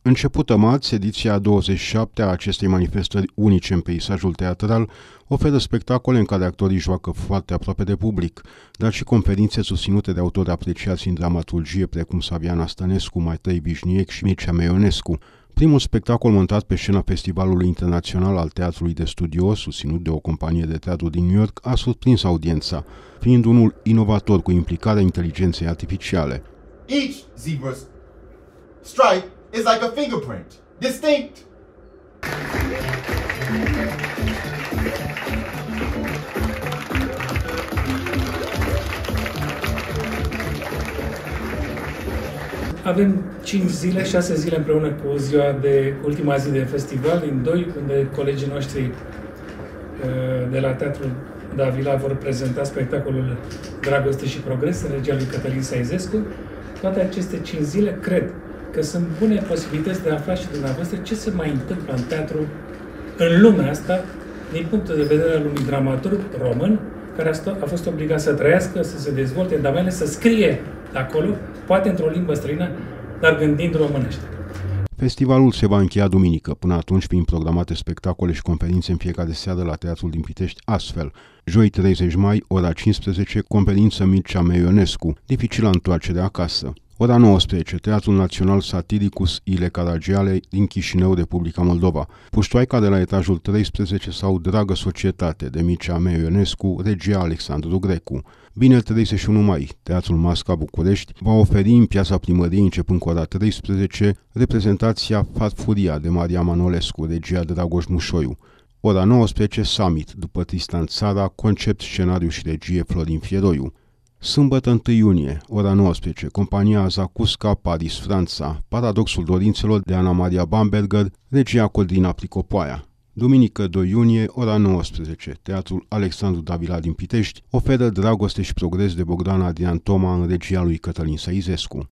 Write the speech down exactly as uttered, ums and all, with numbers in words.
Începută marți, ediția a douăzeci și șapte a acestei manifestări unice în peisajul teatral oferă spectacole în care actorii joacă foarte aproape de public, dar și conferințe susținute de autori apreciați în dramaturgie precum Saviana Stănescu, Maitreyi Vișniec și Mircea Meionescu. Primul spectacol montat pe scena Festivalului Internațional al Teatrului de Studio, susținut de o companie de teatru din New York, a surprins audiența, fiind unul inovator cu implicarea inteligenței artificiale. Each zebra's stripe is like a fingerprint, distinct. Avem cinci zile, șase zile împreună cu ziua de ultima zi de festival, din doi, unde colegii noștri de la Teatrul Davila vor prezenta spectacolul Dragoste și Progres, în regia lui Cătălin Saizescu. Toate aceste cinci zile cred că sunt bune posibilități de a afla și dumneavoastră ce se mai întâmplă în teatru, în lumea asta, din punctul de vedere al unui dramaturg român, care a fost obligat să trăiască, să se dezvolte, dar mai ales să scrie de acolo, poate într-o limbă străină, dar gândind românește. Festivalul se va încheia duminică, până atunci fiind programate spectacole și conferințe în fiecare seară la Teatrul din Pitești, astfel: joi treizeci mai, ora cincisprezece, conferință Mircea Meionescu, dificilă întoarcere acasă. Ora nouăsprezece, Teatrul Național Satiricus Ile Caragiale din Chișinău, Republica Moldova. Puștoaica de la etajul treisprezece sau Dragă Societate de Mircea Meionescu, regia Alexandru Grecu. Vineri treizeci și unu mai, Teatrul Masca București va oferi în Piața Primăriei, începând cu ora treisprezece, reprezentația Farfuria de Maria Manolescu, regia Dragoș Mușoiu. Ora nouăsprezece, Summit, după Tristan Țara, concept, scenariu și regie Florin Fieroiu. Sâmbătă întâi iunie, ora nouăsprezece, compania Zacusca, Paris, Franța, Paradoxul Dorințelor de Ana Maria Bamberger, regia Codrina Pricopoaia. Duminică doi iunie, ora nouăsprezece, Teatrul Alexandru Davila din Pitești oferă Dragoste și Progres de Bogdan Adrian Toma în regia lui Cătălin Saizescu.